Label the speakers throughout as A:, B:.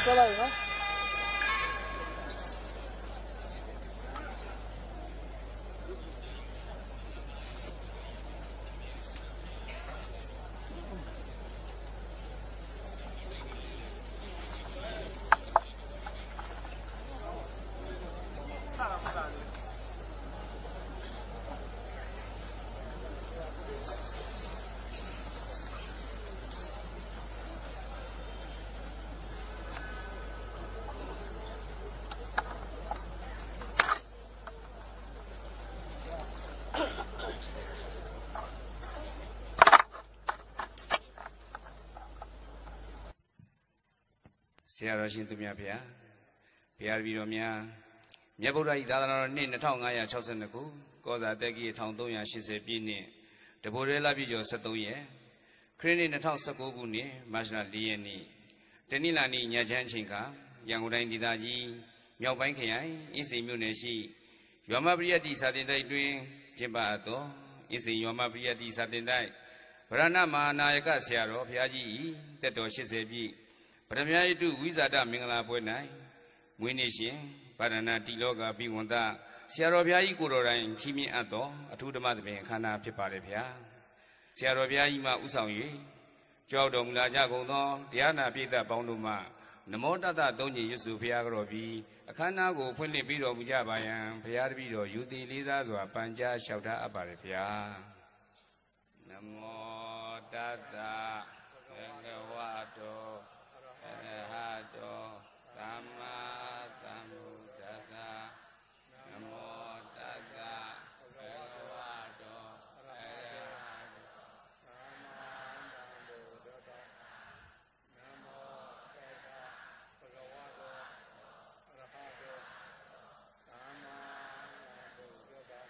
A: ဆရာတော်ရှင်သူမြတ်ဗျာဘုရားတပည့်တော်များမြတ်ဗုဒ္ဓဤသာသနာတော်နှစ်2562ခုကောဇာတက်ကြီး1380ပြည့်နှစ်တဘိုရဲလပြည့်ကျော်73ရက်ခရစ်နှစ်2019ခုနှစ်မတ်လ4ရက်နေ့တနင်္လာနေ့ညချမ်းအချိန်ကရန်ကုန်တိုင်းဒေသကြီးမြောက်ပိုင်းခရိုင်အင်းစိန်မြို့နယ်ရှိရွာမပရိယတ္တိစာတင်တိုက်တွင်ကျင်းပအပ်သောအင်းစိန်ရွာမပရိယတ္တိစာတင်တိုက်ဗရဏမဟာနာယကဆရာတော်ဘုရားကြီး၏တက်တော်80ပြည့်ပရမယတုဝိဇာတမင်္ဂလာပွဲ၌မွေးနေ့ရှင်ဗရဏတိလောကဘိဝန္တဆရာတော်ဘုရားကြီးကိုတော်တိုင်ချီးမြှင့်အပ်သောအထူးဓမ္မသဘင်အခမ်းအနားဖြစ်ပါလေဗျာဆရာတော်ဘုရားကြီးမှဥဆောင်၍ကြောက်တော်မူလာကြကုန်သောတရားနာပိဋကပေါင်းတို့မှနမောတတသုံးညရွတ်စုဘုရားကြော်ပြီးအခမ်းအနားကိုဖွင့်လှစ်ပြီးတော်မူကြပါယံဘုရားတပည့်တော်ယူသည်လေးစားစွာပန်ကြားလျှောက်ထားအပ်ပါလေဗျာနမောတတဘဂဝတောအရဟတောသမ္မာသမ္ဗုဒ္ဓတ္တနမောတတ္တဘဂဝတောအရဟတောသမ္မာသမ္ဗုဒ္ဓတ္တနမောတတ္တဘဂဝတောအရဟတောသမ္မာသမ္ဗုဒ္ဓတ္တ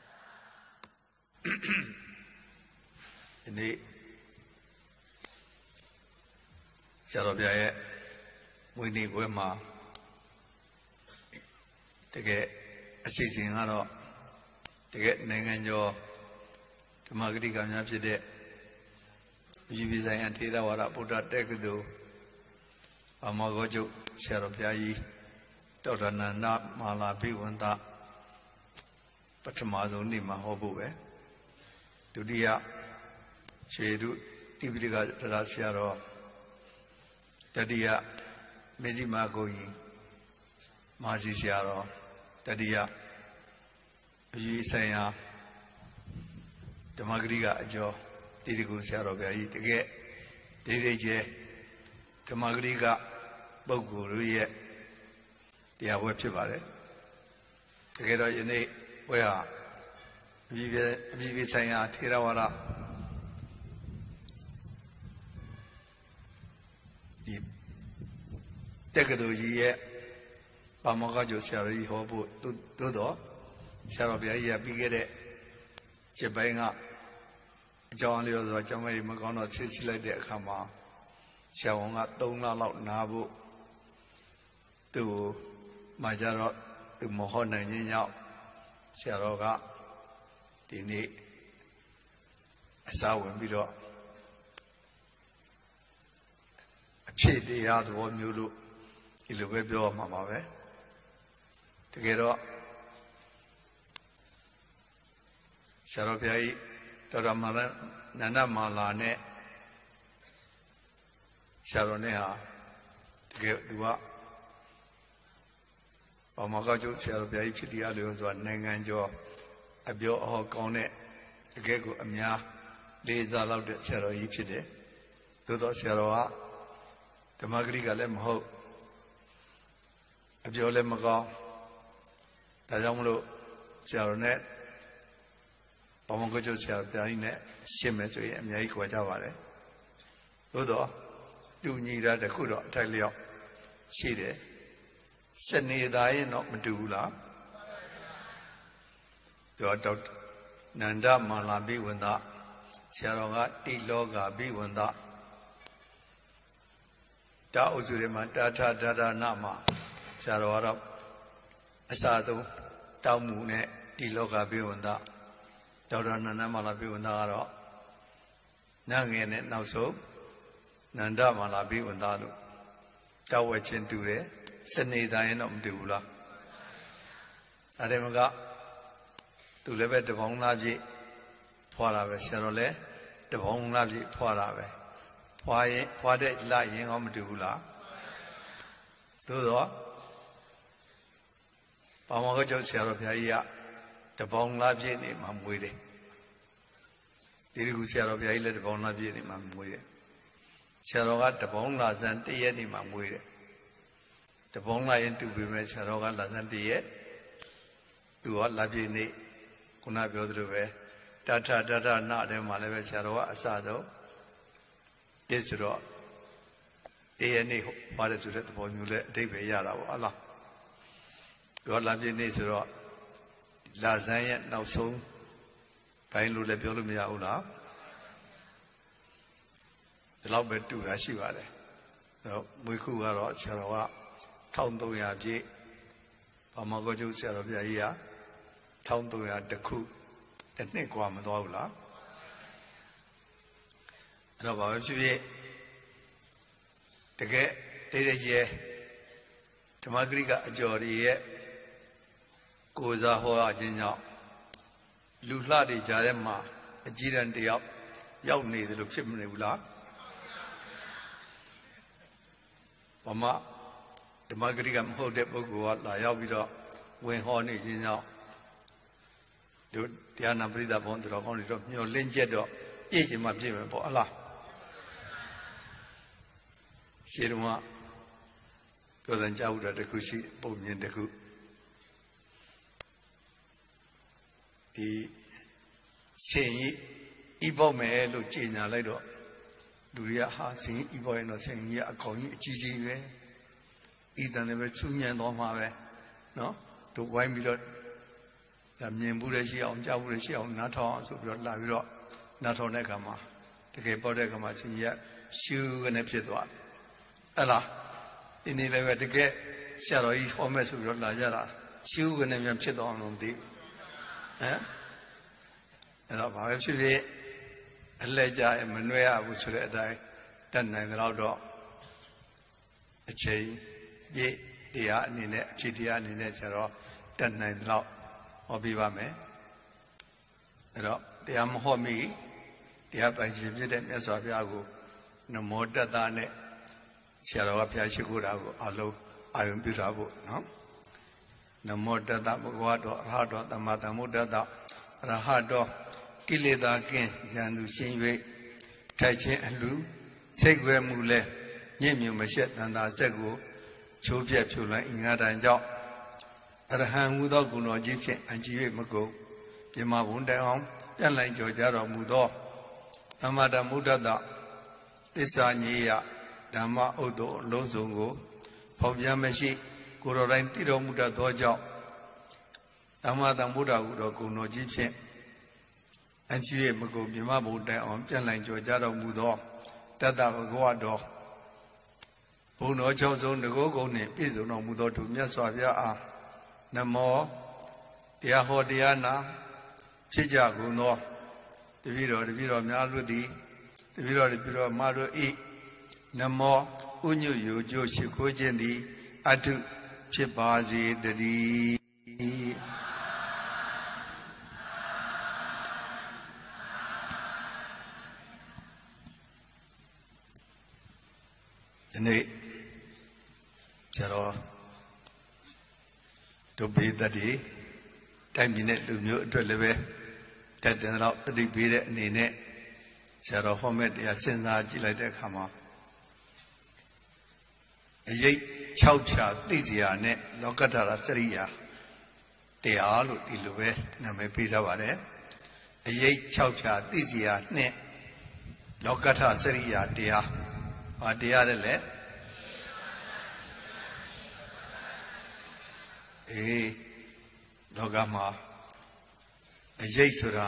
B: ဒီနေ့ဆရာတော်ဘုရားရဲ့မွေးနေ့ပွဲမှာတကယ်အစီအစဉ်ကတော့တကယ်နိုင်ငံကျော်ဓမ္မဂတိကများဖြစ်တဲ့ပြည်ပြည်ဆိုင်ရာထေရဝါဒဗုဒ္ဓတက္ကသိုလ်အမောဂောကျုပ်ဆရာတော်ဘုရားကြီးဒေါက်တာနန္ဒမာလာဘိဝန္တပထမဆုံးနေ့မှာဟောဖို့ပဲဒုတိယရွှေတုတိပိဋကတရားဆရာတော်တတိယမေဇိမာကိုကြီးမာစီဆရာတော်တတိယအရေးဆိုင်ရာဓမ္မဂရိကအကျော်တိတိကုဆရာတော်ဘုရားကြီးတကယ်ဒိဋ္ဌိကျဲဓမ္မဂရိကပုဂ္ဂိုလ်တို့ရဲ့တရားပွဲဖြစ်ပါတယ်တကယ်တော့ယနေ့ပွဲဟာအပြည်ပြည်ဆိုင်ရာထေရဝါဒတက္ကသိုလ်ကြီးရဲ့ပါမောက္ခကျော်ဆရာတော်ကြီးဟောဖို့သို့တော့ဆရာတော်ဘုရားကြီးကပြီးခဲ့တဲ့ချက်ပိုင်းကအကြောင်းအလျော်စွာကျောင်းမကြီးမကောင်းတော့ဆေးစီလိုက်တဲ့အခါမှာဆရာဝန်က3လလောက်နာဖို့သူ့မှာကြတော့သူမဟောနိုင်ခြင်းကြောင့်ဆရာတော်ကဒီနေ့အစာဝင်ပြီးတော့အဖြစ်တရားသဘောမျိုးလို့ဒီလိုပဲပြောမှာပါပဲတကယ်တော့ဆရာတော်ဘုရားကြီးဒေါက်တာနန္ဒမာလာနဲ့ဆရာတော်နဲ့ဟာတကယ်သူကဘာမှကောက်ကျဆရာတော်ဘုရားကြီးဖြစ်တရားလို့ဆိုတာနိုင်ငံကျော်အပြောအဟောကောင်းတဲ့တကယ်ကိုအများလေးစားလောက်တဲ့ဆရာတော်ကြီးဖြစ်တယ်သို့တော့ဆရာတော်ကဓမ္မဂရိကလည်းမဟုတ်အပြောလည်းမကောင်းဒါကြောင့်မလို့ဆရာတော်နဲ့ဘာမှကောက်ကျဆရာတော်ဘုရားကြီးနဲ့ရှင်းမယ်ဆိုရင်အများကြီးခေါ်ကြပါတယ်သို့တော့တူညီတာတခုတော့အထိုက်လျောက်ရှိတယ်စနေသားရင်တော့မတူဘူးလားပြောတော့နန္ဒမာလာဘိဝန္တဆရာတော်ကတိလောကဘိဝန္တတာအုပ်စုတွေမှာတာထဒါဒနာမှာဆရာတော်ကတော့အစာသုံးတောင်းမှုနဲ့တိလောကဘိဝန္တဒေါက်တာနန္ဒမာလာဘိဝန္တကတော့နတ်ငယ်နဲ့နောက်ဆုံးနန္ဒမာလာဘိဝန္တလို့တောက်ဝဲချင်းတူတယ်စနေသားရင်တော့မတူဘူးလားအဲ့ဒါမကသူလည်းပဲတပေါင်းသားပြည့်ဖွာတာပဲဆရာတော်လည်းတပေါင်းသားပြည့်ဖွာတာပဲဖွာတဲ့လရင်ကောမတူဘူးလားသို့တော့ဘာမောကကျောင်းဆရာတော်ဘုရားကြီးကတပေါင်းသားပြည့်နေမှာမွေးတယ်ဒီကူဆရာတော်ဘုရားကြီးလည်းတပေါင်းသားပြည့်နေမှာမွေးတယ်ဆရာတော်ကတပေါင်းလာဇန်တရက်နေမှာမွေးတယ်တပေါင်းလာရင်တူပေမဲ့ဆရာတော်ကလာဇန်တရက်သူကလာပြည့်နေခုနပြောသလိုပဲတထနာထဲမှာလည်းပဲဆရာတော်ကအစဆုံးပြည့်ဆိုတော့တရက်နေဟောတယ်ဆိုတဲ့သဘောမျိုးလဲအတိတ်ပဲရတာပေါ့ဟုတ်လားပြောလာပြည့်နေဆိုတော့လာဇန်ရဲ့နောက်ဆုံးဘိုင်းလို့လည်းပြောလို့မရဘူးလားဒီလောက်ပဲတူတာရှိပါတယ်အဲ့တော့မွေးခုကတော့ဆရာတော်က1300ပြည့်ဘာမကောကျုပ်ဆရာတော်ဘုရားကြီးက1300တခုတစ်နှစ်กว่าမသွားဘူးလားအဲ့တော့ဘာပဲဖြစ်ဖြစ်တကယ်တိတ်တည်းဓမ္မဂရိကအကျော်တွေရဲ့ကိုယ်စားဟောအခြင်းကြောင့်လူလှတွေကြားထဲမှာအကြီးတန်းတယောက်ရောက်နေတယ်လို့ဖြစ်မနေဘူးလားဘာမှဓမ္မဂရိကမဟုတ်တဲ့ပုဂ္ဂိုလ်ကလာရောက်ပြီးတော့ဝင်ဟောနေခြင်းကြောင့်တို့တရားနာပရိသတ်ဘုန်းတော်ကောင်းတွေတော့မျှော်လင့်ချက်တော့ပြည့်ချင်မှပြည့်မယ်ပေါ့ဟလားရှင်းတော့ပြောတဲ့ကြောက်တာတခုရှိပုံမြင်တခုဒီဆင်ကြီးဤပေါ့မယ်လို့ကြေညာလိုက်တော့လူတွေကဟာဆင်ကြီးဤပေါ့ရင်တော့ဆင်ကြီးကအကောင်ကြီးအကြီးကြီးပဲဤတန်လည်းပဲဆူညံသွားမှာပဲနော်တို့ဝိုင်းပြီးတော့မြင်ဘူးလည်းရှိအောင်ကြားဘူးလည်းရှိအောင်နားထောင်အောင်ဆိုပြီးတော့လာပြီးတော့နားထောင်တဲ့အခါမှာတကယ်ပေါ်တဲ့အခါမှာဆင်ကြီးကရှူကနေဖြစ်သွားတယ်အဲ့လားဒီနေ့လည်းပဲတကယ်ဆရာတော်ကြီးဟောမဲ့ဆိုပြီးတော့လာကြတာရှူကနေပြန်ဖြစ်သွားအောင်လို့မသိဘူးဟမ်အဲ့တော့ဘာပဲဖြစ်ဖြစ်အလဲကြမနှွဲရဘူးဆိုတဲ့အတိုင်းတတ်နိုင်တော့အချိန်ပြည့်တရားအနေနဲ့အဖြစ်တရားအနေနဲ့ဆရာတော်တတ်နိုင်တော့ဟောပြပါမယ်အဲ့တော့တရားမဟောမိတရားပိုင်ရှင်ဖြစ်တဲ့မြတ်စွာဘုရားကိုနမောတတ္တနဲ့ဆရာတော်ကဘုရားရှိခိုးတာကိုအလုံးအာယုံပြုထားဖို့နော်နမောတတ္တဘဂဝတောအရဟတောသမ္မာသမ္ဗုဒ္ဓတ္တအရဟတောကိလေသာကင်းရန်သူရှင်း၍ထိုက်ခြင်းအလှစိတ်ွယ်မှုလဲညင့်မြုံမရှက်တန်တာဆက်ကိုချိုးပြက်ဖြိုလိုက်ငါတန်ကြောင့်အရဟံဟူသောဂုဏတော်ကြီးဖြင့်အကြည်၍မကုန်ပြမဘုံတိုင်အောင်ပြန်လိုက်ကြော်ကြတော်မူသောသမ္မာသမ္ဗုဒ္ဓတ္တသစ္စာညေယဓမ္မဥဒ္ဒောလုံးစုံကိုဖော်ပြမရှိကိုယ်တော်တိုင်းသိတော်မူတတ်သောကြောင့်သမ္မာသမ္ဗုဒ္ဓဟူသောဂုဏ်တော်ကြီးဖြင့်အကြည့်မကုန်မြမဘုံတိုင်အောင်ပြန်လိုက်ကြော်ကြတော်မူသောတတ္တဘဂဝတော်ဘုံတော်၆ဆုံးတကောကုံနှင့်ပြည့်စုံတော်မူသောသူမြတ်စွာဘုရားအားနမောတရားဟောတရားနာဖြစ်ကြကုန်သောတပည့်တော်များတို့သည်တပည့်တော်မတို့ဤနမောဥညွတ်ယိုကျိုးရှိခိုးခြင်းသည်အတုဖြစ်ပါစေတည်းဒီနေ့ကျတော့ဒုဗေဒတိတိုင်းပြည်နဲ့လူမျိုးအတွက်လည်းပဲတက်တဲ့တော့တတိပေးတဲ့အနေနဲ့ဆရာတော်ဟောမဲ့တရားစဉ်းစားကြည့်လိုက်တဲ့အခါမှာအရေး6ဖြာသိစရာနဲ့လောကတ္တရာစရိယာတရားလို့ဒီလိုပဲနာမည်ပေးထားပါတယ်အရေး6ဖြာသိစရာနဲ့လောကတ္တစရိယာတရားဘာတရားလဲလောကမှာအရေးဆိုတာ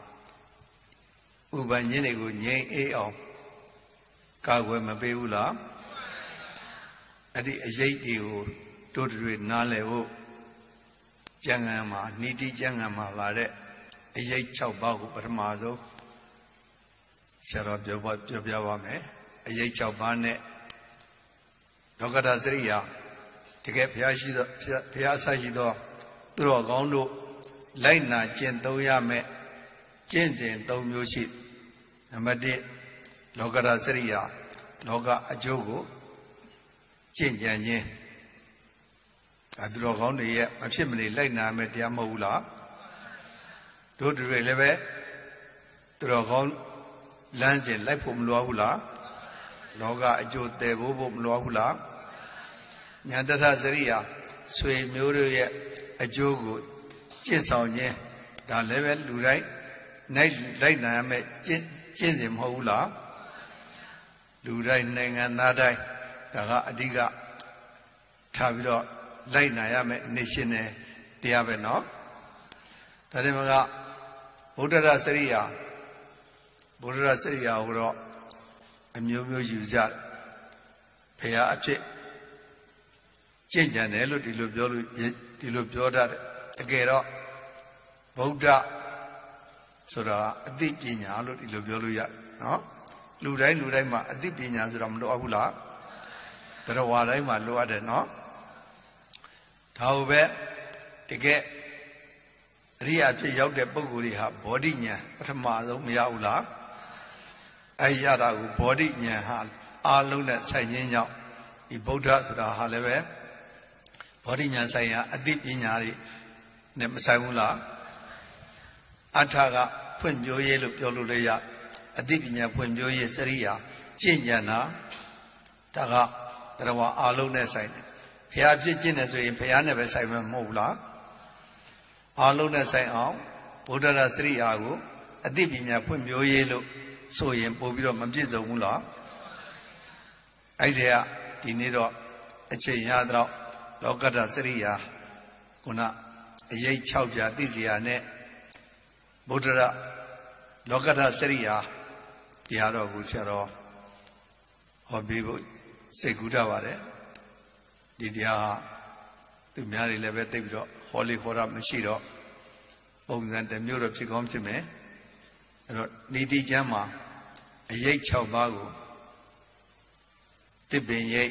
B: ဥပ္ပဉ္ဇင်းတွေကိုငြိမ်အေးအောင်ကာကွယ်မပေးဘူးလားအဲ့ဒီအရေးတွေကိုတို့တွေနားလည်ဖို့ကျမ်းဂန်မှာနိတိကျမ်းဂန်မှာလာတဲ့အရေး6ပါးကိုပထမဆုံးဆရာတော်ပြောပြပါမယ်အရေး6ပါးနဲ့လောကဓာတ်စရိယာတကယ်ဘုရားရှိသောဘုရားဆိုင်ရှိသောသူတော်ကောင်းတို့လိုက်နာကျင့်သုံးရမယ်ကျင့်စဉ်၃မျိုးရှိနံပါတ်1လောကဓာတ်စရိယာလောကအကျိုးကိုကျင့်ကြံခြင်းသူတော်ကောင်းတွေရဲ့မဖြစ်မနေလိုက်နာမယ်တရားမဟုတ်ဘူးလားတို့တွေလည်းပဲသူတော်ကောင်းလမ်းစဉ်လိုက်ဖို့မလိုဘူးလားလောကအကျိုးတည်ဖို့မလိုဘူးလားညာတထစရိယာဆွေမျိုးတို့ရဲ့အကျိုးကိုကျင့်ဆောင်ခြင်းဒါလည်းပဲလူတိုင်းလိုက်နာရမယ်ကျင့်စဉ်မဟုတ်ဘူးလားလူတိုင်းနိုင်ငံသားတိုင်းဒါကအဓိကထားပြီးတော့လိုက်နာရမယ် national တရားပဲเนาะဒါတည်းမကဗုဒ္ဓရစရိယာကိုတော့အမျိုးမျိုးယူကြတယ်ဖရာအဖြစ်ကျင့်ကြံတယ်လို့ဒီလိုပြောတတ်တယ်တကယ်တော့ဗုဒ္ဓဆိုတာအသိပညာလို့ဒီလိုပြောလို့ရတယ်နော်လူတိုင်းမှာအသိပညာဆိုတာမလိုအပ်ဘူးလားတရားဝါတိုင်းမှာလိုအပ်တယ်နော်ဒါဟုတ်ပဲတကယ်အရိယာဖြစ်ရောက်တဲ့ပုဂ္ဂိုလ်တွေဟာဘောဓိဉာဏ်ပထမဆုံးမရဘူးလားအဲ့ရတာကိုဘောဓိဉာဏ်ဟာအားလုံးနဲ့ဆိုင်ခြင်းကြောင့်ဒီဗုဒ္ဓဆိုတာဟာလည်းပဲဘောဓိဉာဏ်ဆိုင်ရာအသိပညာတွေနဲ့မဆိုင်ဘူးလားအထာကဖွင့်ပြိုးရေးလို့ပြောလို့လည်းရအသိပညာဖွင့်ပြိုးရေးစရိယာကျင့်ကြံတာဒါကတရားဝါအားလုံးနဲ့ဆိုင်တယ်ဘုရားဖြစ်ကျင့်တယ်ဆိုရင်ဘုရားနဲ့ပဲဆိုင်မှာမဟုတ်ဘူးလားအားလုံးနဲ့ဆိုင်အောင်ဗုဒ္ဓရစရိယာကိုအသိပညာဖွင့်ပြိုးရေးလို့ဆိုရင်ပို့ပြီးတော့မပြည့်စုံဘူးလားအဲ့ဒီကဒီနေ့တော့အချိန်ရတော့လောကဓာတ်စရိယာခုနအရေး6ပြာသိစီယာနဲ့ဗုဒ္ဓရလောကဓာတ်စရိယာတရားတော်ကိုဆရာတော်ဟောပေးဖို့စိတ်ကူးထားပါတယ်ဒီတရားဟာသူများတွေလည်းပဲသိပြီးတော့ဟောလေးဟောတာမရှိတော့ပုံစံတစ်မျိုးတော့ဖြစ်ကောင်းဖြစ်မယ်အဲ့တော့နိတိကျမ်းမှာအရေး6ပါးကိုတစ်ပင်ရိပ်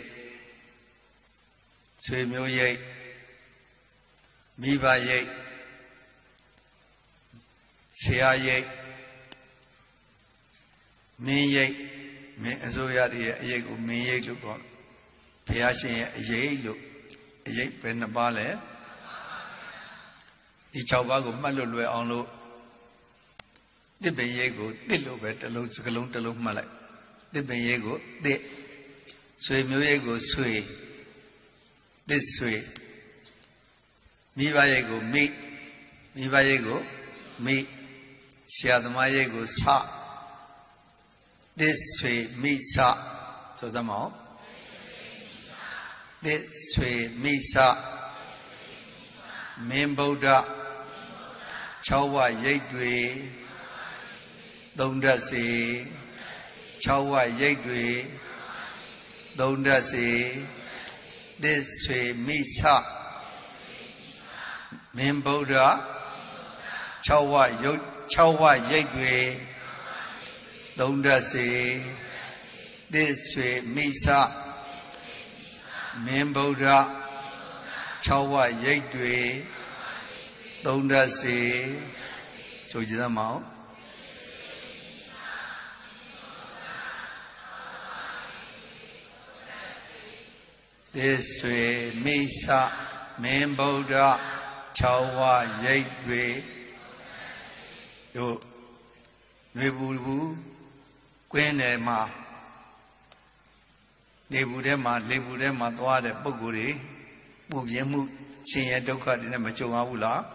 B: ဆွေမျိုးရိပ်မိဘရိပ်ဆရာရိပ်မင်းရိပ်မင်းအစိုးရရဲ့အရေးကိုမင်းရိပ်လို့ခေါ်ဘုရားရှင်ရဲ့အရေးလို့အရေးပဲ2ပါးလဲဒီ6ပါးကိုမှတ်လို့လွယ်အောင်လို့တစ်ပင်ရိပ်ကိုတစ်လို့ပဲစကလုံးတစ်လုံးမှတ်လိုက်တစ်ပင်ရိပ်ကိုတစ်ဆွေမျိုးရိပ်ကိုဆွေတစ်ဆွေမိဘရိပ်ကိုမိဘရိပ်ကိုမိဆရာသမားရိပ်ကိုဆတစ်ဆွေမိဆဆိုသမောတစ်ဆွေမိဆမင်းဗုဒ္ဓ6ဝရိပ်တွေသုံးတတ်စေ6ဝရိပ်တွေသုံးတတ်စေတစ်ဆွေမိဆမင်းဗုဒ္ဓ6ဝရိပ်တွေသုံးတတ်စေတစ်ဆွေမိဆမင်းဗုဒ္ဓ6ဝရိပ်တွေသုံးတတ်စေဆိုကြသမောင်းတစ်ဆွေမိဆမင်းဗုဒ္ဓ6ဝရိပ်တွေတို့ရွေဘူးကွင်းထဲမှာနေဘူးထဲမှာလေဘူးထဲမှာသွားတဲ့ပုဂ္ဂိုလ်တွေပူပြင်းမှုဆင်းရဲဒုက္ခတွေနဲ့မကြုံရဘူးလား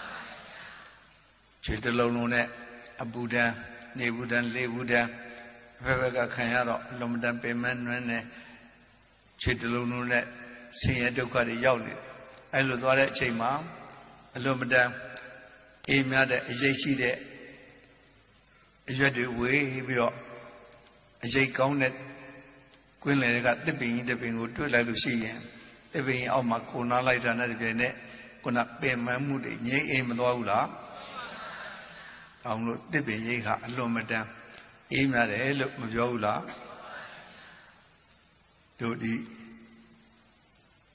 B: ခြေတလုံးလုံးနဲ့အပူဒဏ်နေဘူးဒဏ်လေဘူးဒဏ်ဘယ်ဘက်ကခံရတော့အလုံးမတန်ပင်မနှွမ်းနဲ့ခြေတလုံးလုံးနဲ့ဆင်းရဲဒုက္ခတွေရောက်နေအဲ့လိုသွားတဲ့အချိန်မှာအလုံးမတန်အေးမြတဲ့အရေးရှိတဲ့အရွက်တွေဝေးပြီးတော့အရေးကောင်းတဲ့ကွင်းလယ်ကတစ်ပင်ကြီးတစ်ပင်ကိုတွေ့လိုက်လို့ရှိရင်တစ်ပင်အောက်မှာခုနာလိုက်တာနဲ့တပြိုင်နက်ခုနပင်မမှုတွေငြိမ်းအေးမသွားဘူးလားအောင်လို့တစ်ပင်ရိပ်ဟာအလွန်မတန်အေးမြတယ်လို့မပြောဘူးလားတို့ဒီ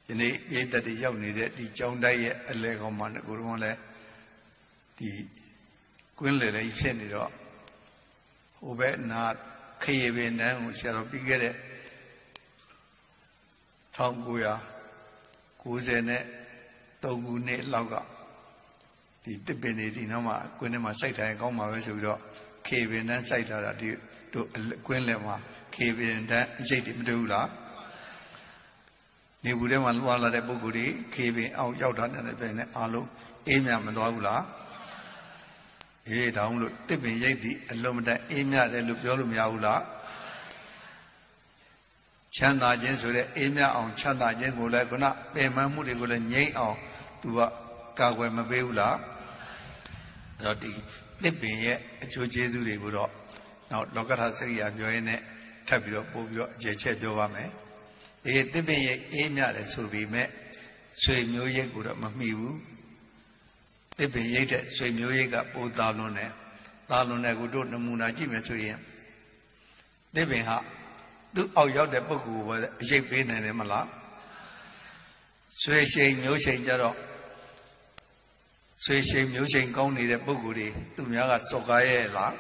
B: ယနေ့ပြည်သက်တွေရောက်နေတဲ့ဒီကျောင်းတိုက်ရဲ့အလဲကောင်မှကိုယ်တော်လည်းဒီကွင်းလေလေဖြစ်နေတော့ဟိုဘက်နာခေရပင်တန်းကိုဆရာတော်ပြီးခဲ့တဲ့1993ခုနှစ်လောက်ကဒီတစ်ပင်တွေဒီနောက်မှာကွင်းထဲမှာစိုက်ထားရင်ကောင်းမှာပဲဆိုပြီးတော့ခေပင်တန်းစိုက်ထားတာဒီတို့ကွင်းလယ်မှာခေပင်တန်းအကျိတ်တွေမတွေ့ဘူးလားနေဘူးထဲမှာလွှာလာတဲ့ပုဂ္ဂိုလ်တွေခေပင်အောင်ရောက်တာတဲ့ပြင်နဲ့အားလုံးအေးမြမသွားဘူးလားအေးတောင်းလို့တစ်ပင်ရိတ်သည်အလုံးမတန်အေးမြတယ်လို့ပြောလို့မရဘူးလားချမ်းသာခြင်းဆိုတဲ့အေးမြအောင်ချမ်းသာခြင်းကိုလည်းခုနပင်မမှုတွေကိုလည်းငြိမ့်အောင်သူကကာကွယ်မပေးဘူးလားအဲ့တော့ဒီတစ်ပင်ရဲ့အကျိုးကျေးဇူးတွေကိုတော့နောက်လောကဓာတ်စရိယာပြောရင်းနဲ့ထပ်ပြီးတော့ပို့ပြီးတော့အကျေချက်ပြောပါမယ်ဒီတစ်ပင်ရဲ့အေးမြတယ်ဆိုပေမဲ့ဆွေမျိုးရိတ်ကိုတော့မမှီဘူးတစ်ပင်ရိတ်တဲ့ဆွေမျိုးရိတ်ကပိုးသားလွန်းတယ်သားလွန်းတဲ့ကိုတို့နမူနာကြည့်မယ်ဆိုရင်တစ်ပင်ဟာသူ့အောက်ရောက်တဲ့ပုဂ္ဂိုလ်ပဲအရိပ်ပေးနိုင်တယ်မလားဆွေရှိန်မျိုးရှိန်ကြတော့ဆွေရှိန်မျိုးရှိန်ကောင်းနေတဲ့ပုဂ္ဂိုလ်တွေသူများကစော်ကားရဲ့လား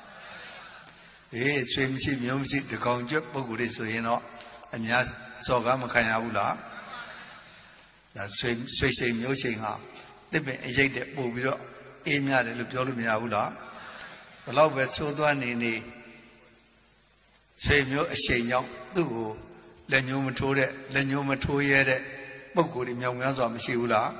B: ဆွေမရှိမျိုးမရှိတကောင်ကျွတ်ပုဂ္ဂိုလ်တွေဆိုရင်တော့အများစော်ကားမခံရဘူးလားဒါဆွေရှိန်မျိုးရှိန်ဟာတစ်ပင်အရိပ်တဲ့ပို့ပြီးတော့အေးမြတယ်လို့ပြောလို့မရဘူးလားဘလောက်ပဲသိုးသွားနေဆွေမျိုးအရှိန်ကြောင့်သူ့ကိုလက်ညှိုးမထိုးတဲ့လက်ညှိုးမထိုးရဲတဲ့ပုဂ္ဂိုလ်တွေမြောက်များစွာမရှိဘူးလား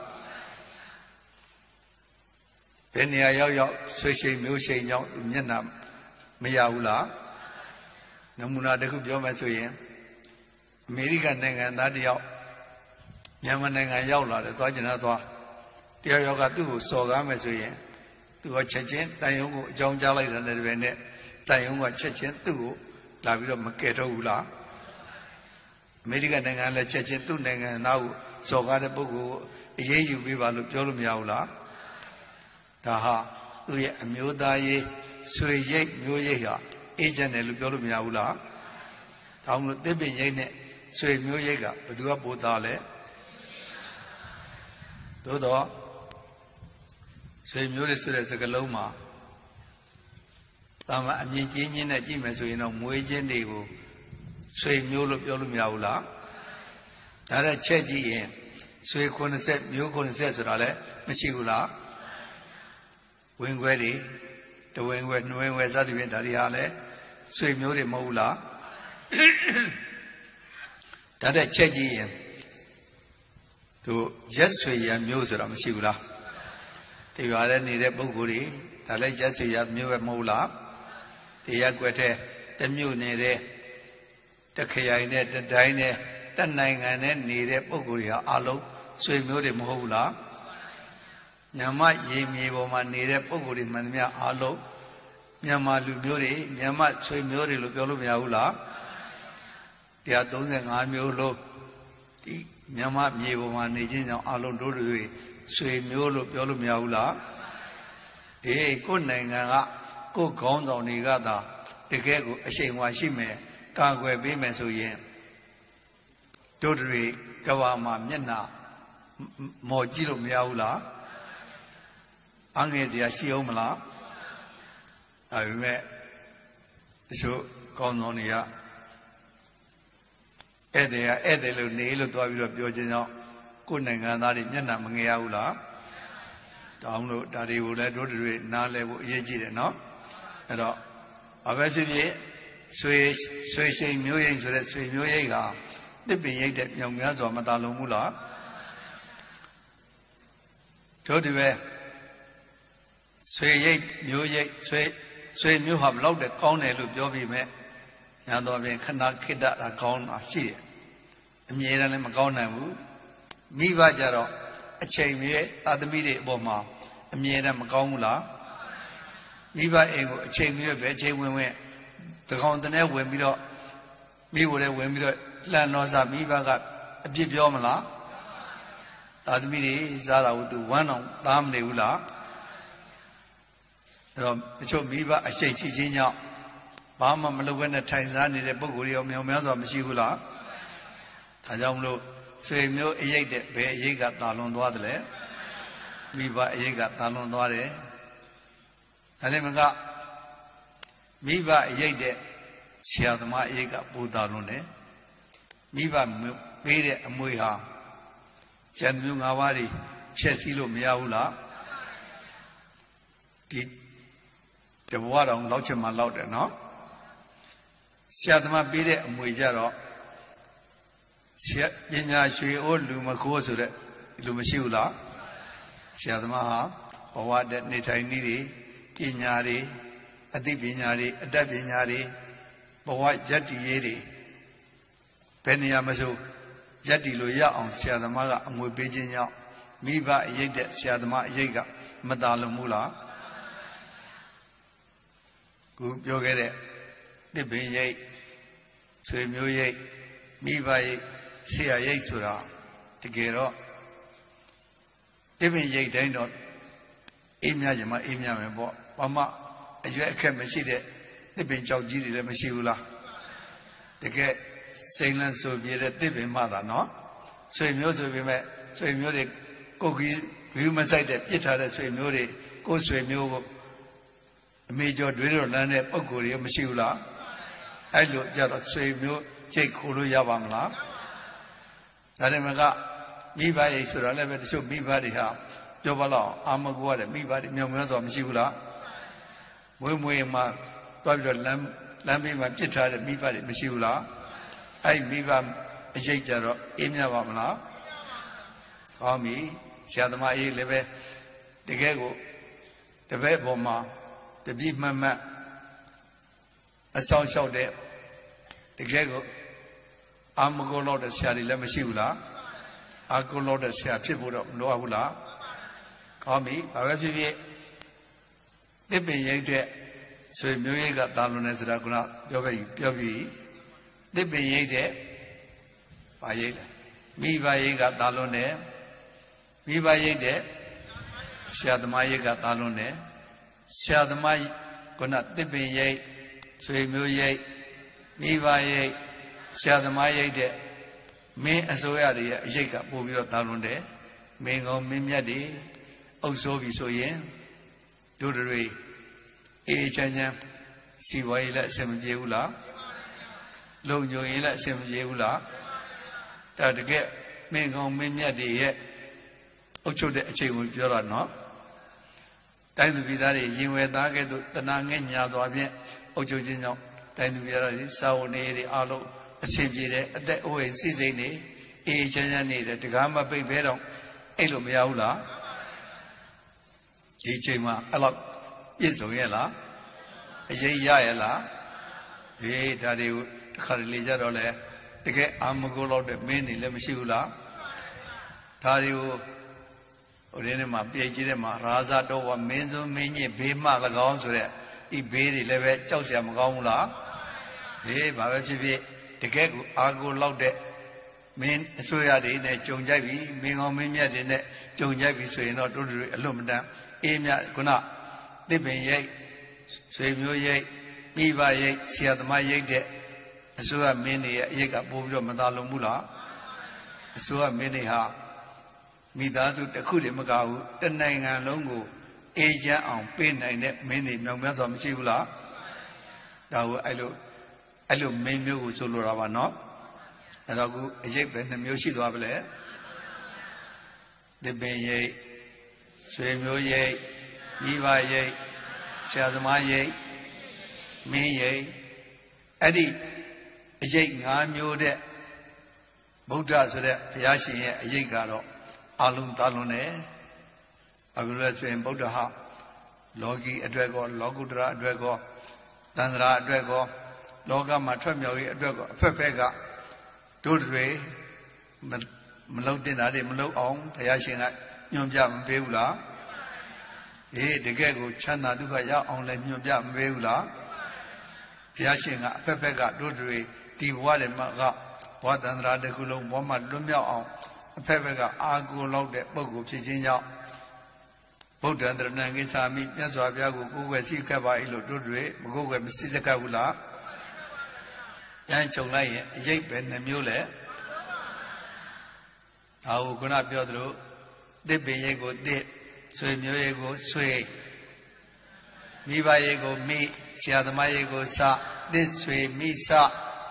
B: ဘယ်နေရာရောက်ဆွေရှိန်မျိုးရှိန်ကြောင့်သူမျက်နှာမရဘူးလားနမူနာတစ်ခုပြောမယ်ဆိုရင်အမေရိကန်နိုင်ငံသားတယောက်မြန်မာနိုင်ငံရောက်လာတယ်သွားကျင်တာသွားတယောက်ကသူ့ကိုစော်ကားမယ်ဆိုရင်သူကချက်ချင်းတန်ယုံကိုအကြောင်းကြားလိုက်တာနဲ့တပည့်နဲ့တန်ယုံကချက်ချင်းသူ့ကိုလာပြီးတော့မကယ်တော့ဘူးလားအမေရိကန်နိုင်ငံလည်းချက်ချင်းသူ့နိုင်ငံသားကိုစော်ကားတဲ့ပုဂ္ဂိုလ်ကိုအရေးယူပေးပါလို့ပြောလို့မရဘူးလားဒါဟာသူ့ရဲ့အမျိုးသားရေးဆွေရိတ်မျိုးရိတ်ဟာအေဂျင့်တယ်လို့ပြောလို့မရဘူးလားဒါမှမဟုတ်တစ်ပင်ရိတ်နဲ့ဆွေမျိုးရိတ်ကဘယ်သူကပိုသားလဲသို့တော့ဆွေမျိုးတွေဆိုတဲ့စကားလုံးမှာတာမအမြင့်ကြီးချင်းနဲ့ကြည့်မယ်ဆိုရင်တော့မွေးချင်းတွေကိုဆွေမျိုးလို့ပြောလို့မရဘူးလားဒါနဲ့ချက်ကြည့်ရင်ဆွေ90မျိုး90ဆိုတာလည်းမရှိဘူးလားဝင်ခွဲတွေတဝင်ခွဲနှွဲခွဲစသဖြင့်ဒါတွေဟာလည်းဆွေမျိုးတွေမဟုတ်ဘူးလားဒါနဲ့ချက်ကြည့်ရင်တို့ရက်ဆွေရမျိုးဆိုတာမရှိဘူးလားတရွာထဲနေတဲ့ပုဂ္ဂိုလ်တွေဒါလည်းရက်ဆွေရမျိုးပဲမဟုတ်လားတရားကွက်တဲ့တမြို့နေတဲ့တခရိုင်နဲ့တတိုင်းနဲ့တနိုင်ငံနဲ့နေတဲ့ပုဂ္ဂိုလ်တွေဟာအလုံးဆွေမျိုးတွေမဟုတ်ဘူးလားမြန်မာရေမြေပေါ်မှာနေတဲ့ပုဂ္ဂိုလ်တွေမှန်သမျှအလုံးမြန်မာလူမျိုးတွေမြန်မာဆွေမျိုးတွေလို့ပြောလို့မရဘူးလား135မျိုးလုံးဒီမြန်မာမြေပေါ်မှာနေခြင်းကြောင့်အလုံးတို့တွေဆွေမျိုးလို့ပြောလို့မရဘူးလားကိုယ်နိုင်ငံကကိုယ်ခေါင်းဆောင်တွေကသာတကယ်ကိုအရှိန်အဝါရှိမယ်ကာကွယ်ပေးမယ်ဆိုရင်တို့တွေကဘာမှာမျက်နှာမော်ကြည့်လို့မရဘူးလားအငယ်တရားရှိအောင်မလားဒါပေမဲ့တချို့ကောင်းဆောင်တွေကဧည့်သည်လို့နေလို့သွားပြီးတော့ပြောခြင်းကြောင့်ကိုယ်နိုင်ငံသားတွေမျက်နှာမငယ်ရဘူးလားတောင်းလို့ဒါတွေကိုလည်းတို့တွေနားလဲဖို့အရေးကြီးတယ်နော်အဲ့တော့ဘာပဲဖြစ်ဖြစ်ဆွေရှိန်မျိုးရိတ်ဆိုတဲ့ဆွေမျိုးရိတ်ကတစ်ပင်ရိတ်တဲ့မြောင်များစွာမသာလုံးဘူးလားတို့ဒီပဲဆွေရိတ်မျိုးရိတ်ဆွေမျိုးဟာဘလောက်တည်းကောင်းတယ်လို့ပြောပြီးမဲ့ညာတော့ပြင်ခဏခိတ္တတာကောင်းတာရှိတယ်အမြဲတမ်းလည်းမကောင်းနိုင်ဘူးမိဘကြတော့အချိန်မြေသာသမီတွေအပေါ်မှာအမြဲတမ်းမကောင်းဘူးလားမိဘအိမ်ကိုအချိန်မြေပဲအချိန်ဝင်တကောင်တည်းဝင်ပြီးတော့မိကိုလည်းဝင်ပြီးတော့လှန်တော်စားမိဘကအပြစ်ပြောမလားသာသမီတွေစားတာကိုသူဝမ်းအောင်သားမနေဘူးလားအဲ့တော့တချို့မိဘအရှိန်ချခြင်းကြောင့်ဘာမှမလုပ်ဘဲနဲ့ထိုင်စားနေတဲ့ပုဂ္ဂိုလ်တွေရောမြောင်များစွာမရှိဘူးလားဒါကြောင့်မလို့ဆွေမျိုးအရေးတဲ့ဘယ်အရေးကတာလွန်သွားတယ်လဲမိဘအရေးကတာလွန်သွားတယ်ဒါလည်းမကမိဘအရေးတဲ့ဆရာသမားအရေးကပူတာလွန်တယ်မိဘပေးတဲ့အမွေဟာကျန်မျိုး၅ပါးတွေဖြည့်ဆည်းလို့မရဘူးလားဒီတဘဝတော်လောက်ချင်မှလောက်တယ်နော်ဆရာသမားပေးတဲ့အမွေကြတော့ဆရာပညာရွှေအိုးလူမခိုးဆိုတဲ့လူမရှိဘူးလားဆရာသမားဟာဘဝတည်းနေထိုင်နည်းတွေပညာတွေအသိပညာတွေအတတ်ပညာတွေဘဝယတ္တိရေးတွေဘယ်နေရာမဆိုယတ္တိလို့ရအောင်ဆရာသမားကအမွေပေးခြင်းကြောင့်မိဘအရေးတဲ့ဆရာသမားအရေးကမတာလွန်ဘူးလားခုပြောခဲ့တဲ့တစ်ပင်ရိပ်ဆွေမျိုးရိပ်မိဘရိပ်ဆရာရိပ်ဆိုတာတကယ်တော့တစ်ပင်ရိပ်တိုင်းတော့အေးမြရင်မအေးမြမယ်ပေါ့ဘာမှအရွယ်အခက်မရှိတဲ့တစ်ပင်ကြောက်ကြီးတွေလည်းမရှိဘူးလားတကယ်စိန်လန်းဆိုပြတဲ့တစ်ပင်မှသာနော်ဆွေမျိုးဆိုပေမဲ့ဆွေမျိုးတွေကိုကြီးဘီမဆိုင်တဲ့ပြစ်ထားတဲ့ဆွေမျိုးတွေကိုဆွေမျိုးကိုအမေကျော်တွေးတော့လမ်းတဲ့ပုံကိုယ်တွေမရှိဘူးလားအဲ့လိုကြတော့ဆွေမျိုးချိတ်ခိုးလို့ရပါမလားဒါလည်းမကမိဘရိတ်ဆိုတာလည်းပဲတချို့မိဘတွေဟာပြောပါတော့အာမကူရတယ်မိဘတွေမြောင်များစွာမရှိဘူးလားမွေးမွေးမှတွားပြီးတော့လမ်းဘေးမှာပြစ်ထားတဲ့မိဘတွေမရှိဘူးလားအဲ့မိဘအရေးကြတော့အေးမြပါမလားကောင်းပြီဆရာသမားအေးလည်းပဲတကယ်ကိုတပည့်ပေါ်မှာတပြည့်မှတ်မှတ်အဆောင်လျှောက်တဲ့တကယ်ကိုအာမကိုလို့တဲ့ဆရာတွေလည်းမရှိဘူးလားအာကိုလို့တဲ့ဆရာဖြစ်ဖို့တော့မလိုအပ်ဘူးလားကောင်းပြီဘာပဲဖြစ်ဖြစ်တစ်ပင်ရိတ်တဲ့ဆွေမျိုးရိတ်ကတာလွန်နေစရာကပြောပြီတစ်ပင်ရိတ်တဲ့ဘာရိတ်လဲမိဘရိတ်ကတာလွန်နေမိဘရိတ်တဲ့ဆရာသမားရိတ်ကတာလွန်နေဆရာသမားကတစ်ပင်ရိတ်ဆွေမျိုးရိတ်မိဘရိတ်ဆရာသမားရိတ်တဲ့မင်းအစိုးရတွေရဲ့အရိတ်ကပို့ပြီးတော့တာလွန်တယ်မင်းကောမင်းမြတ်တွေအုပ်စိုးပြီဆိုရင်တို့တွေအေးချမ်းချမ်းစီဝါရေးလည်းအဆင်မပြေဘူးလားလုံညုံရေးလည်းအဆင်မပြေဘူးလားဒါတကယ်မင်းကောမင်းမြတ်တွေရဲ့အုပ်ချုပ်တဲ့အချိန်ကိုပြောတာနော်တိုင်းသူပြည်သားတွေရင်ဝယ်သားကဲ့သို့တဏှာငဲ့ညာသွားဖြင့်အုပ်ချုပ်ခြင်းကြောင့်တိုင်းသူပြည်သားတွေစာဝန်တွေအားလုံးအဆင်ပြေတယ်အသက်အိုးအိမ်စိတ်စိတ်နေအေးချမ်းချမ်းနေတယ်တကားမပိတ်ဘဲတော့အဲ့လိုမရဘူးလားဒီချိန်မှာအဲ့လောက်ပြည့်စုံရဲ့လားအရေးရရဲ့လားဟေးဒါတွေကိုတစ်ခါလေကြတော့လေတကယ်အာမကိုလောက်တဲ့မင်းတွေလည်းမရှိဘူးလားဒါတွေကိုဟိုဒီနေ့မှာပြေကြီးတဲ့မှာရာဇတော်ဝမင်းစုံမင်းကြီးဘေးမှ၎င်းဆိုတဲ့ဒီဘေးတွေလည်းပဲကြောက်စရာမကောင်းဘူးလားဟေးဘာပဲဖြစ်ဖြစ်တကယ်ကိုအာကိုလောက်တဲ့မင်းအစိုးရတွေနဲ့ကြုံကြိုက်ပြီမင်းကောင်းမင်းမြတ်တွေနဲ့ကြုံကြိုက်ပြီဆိုရင်တော့တို့တွေအလွတ်မတန်အေးမြခုနတစ်ပင်ရိတ်ဆွေမျိုးရိတ်မိဘရိတ်ဆရာသမားရိတ်တဲ့အစိုးရမင်းတွေရဲ့အရိတ်ကပို့ပြီးတော့မသာလုံးဘူးလားအစိုးရမင်းတွေဟာမိသားစုတစ်ခုတည်းမကဘူးတနိုင်ငံလုံးကိုအေးချမ်းအောင်ပေးနိုင်တဲ့မင်းတွေမြောင်များစွာမရှိဘူးလားဒါကိုအဲ့လိုမင်းမျိုးကိုဆိုလိုတာပါနော်အဲ့တော့ခုအရိတ်ပဲနှမျိုးရှိသွားပြီလေတစ်ပင်ရိတ်ဆွေမျိုးရိတ်မိဘရိတ်ဆရာသမားရိတ်မင်းရိတ်အဲ့ဒီအရိတ်၅မျိုးတဲ့ဗုဒ္ဓဆိုတဲ့ဘုရားရှင်ရဲ့အရိတ်ကတော့အလုံးသလွန်တယ်ဘာဖြစ်လို့လဲဆိုရင်ဗုဒ္ဓဟာလောကီအတွက်ကောလောကုတ္တရာအတွက်ကောသန္တရာအတွက်ကောလောကမှာထွက်မြောက်ရေးအတွက်ကောအဖက်ဖက်ကတို့တွေမလုံတင်တာတွေမလုံအောင်ဘုရားရှင်ကညွှန်ပြမပေးဘူးလားအေးတကယ်ကိုချမ်းသာဒုက္ခရောက်အောင်လည်းညွှန်ပြမပေးဘူးလားဘုရားရှင်ကအဖက်ဖက်ကတို့တွေဒီဘဝတွေမှာကဘဝတန္တရာတစ်ခုလုံးဘဝမှာလွတ်မြောက်အောင်အဖက်ဖက်ကအာကိုလောက်တဲ့ပုဂ္ဂိုလ်ဖြစ်ခြင်းကြောင့်ဗုဒ္ဓံတရဏံကိသာမိမြတ်စွာဘုရားကိုကိုယ်ွယ်စိတ်ခတ်ပါ၏လို့တို့တွေမကိုယ်ွယ်မစိတ်ခတ်ဘူးလားပြန်ခြုံလိုက်ရင်အရေးပဲနှမျိုးလဲ How gonna build through the Bayego did, Swim Yoego, sway. Me by ego, me, Siadamayego sa, this way, me sa.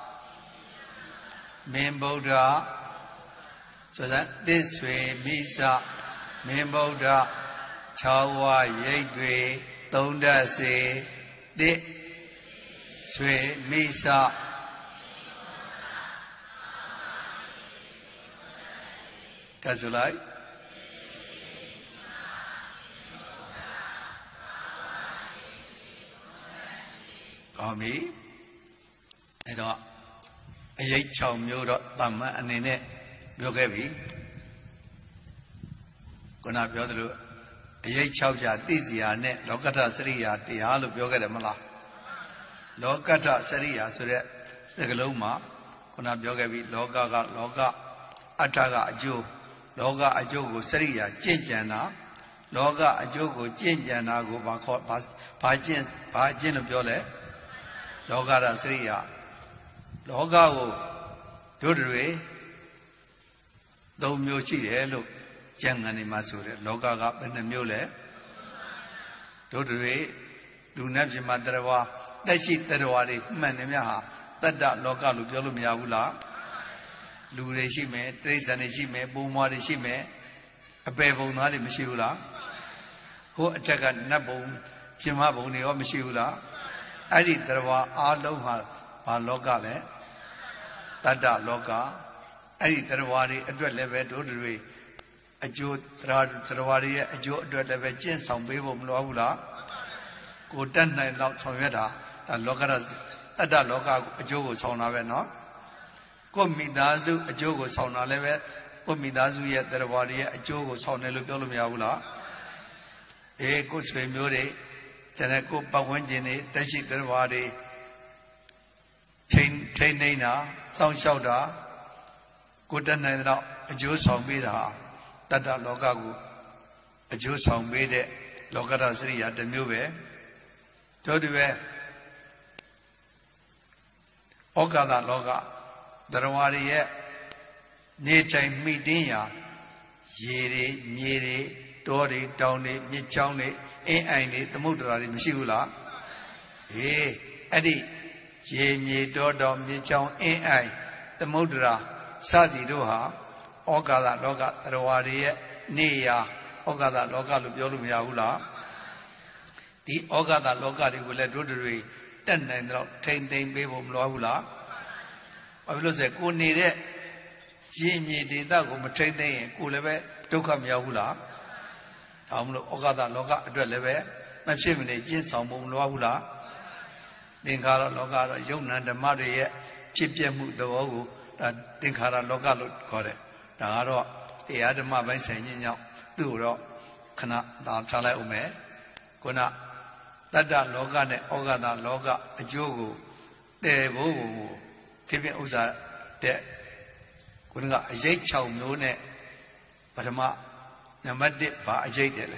B: Membodra. So that this way, me sa, Membodra, Chawa, Yegwe, Donda say, this way, me sa. That's right. Kami, itu, ayat cakap mula tamma ane biogavi, kena biar dulu, ayat cakap jadi siane, lokata seriya tiada biogavi malah, lokata seriya sudah segeluma, kena biogavi loka, ataga ajo. Loga ajogo seriya jenjana loga ajogo jenjana go bajin biole loga da seriya loga go dodwe do myo chi de lo jangani ma so de loga ga bene myo le dodwe lu na pyin ma tarawa tat chi tarawa de man de mya ha tatta loga lo pyo lo mya bu la Lu de shi me, Trace and she me, Buma de shi me, a pebble not in Mishula, who attack a nabon, Jimaboni or Mishula. I did there were all over Locale, Tata Loca. I did there were a dread level to way. A Jew Travari, a Jew dread level, some people Lola. Go 10 night out Soveta, and Locaras, Tata Loca, a Joe Sonaveno. Midazu, a jogo sauna leve, Midazu yet the body, a jogo sauna lupiola. A good swim mure, Tenaco Pawanjini, Tachi the body, Tainana, Sound Shouda, good and a Jew sound bida, Tata Logagu, a Jew sound bede, Logata Sri at the Mube, Todiwe Okada Loga. Darawari nature meeting ya Yeri, Miri, Dori, Downy, Michowny, Aini, the Mudrari Mishula. Eh, Eddie, Ye, Dodo, Michow, Ai, the Mudra, Sadi Doha, Ogada Loga, Darawari, Nia, Ogada Loga, Yolumia. The Ogada Loga will let Rotary, 10 and 10 baby Lola. I will say, go near it. Jimmy did that go train day, Kuleve, Tokam Yahula. Amlo Ogada Loga, Dreleve, Machimney, Jinsom Lola. Dinkara Loga, young and the mother yet, Chip Jamu the Ogu, that Dinkara Loga look correct. Daro, the Adama by saying, Duro, Kana, Tala Ume, Kona, Dada Loga, Ogada Loga, a Jogo, the Bogu. Tipping Uza de Kunga a jay chow mune, but a ma Namadi va a jay dele.